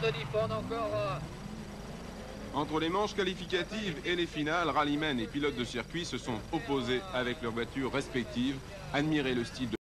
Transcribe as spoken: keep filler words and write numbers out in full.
Anthony Ford encore. Euh... Entre les manches qualificatives et les finales, rallymen et pilotes de circuit se sont opposés avec leurs voitures respectives. Admirez le style de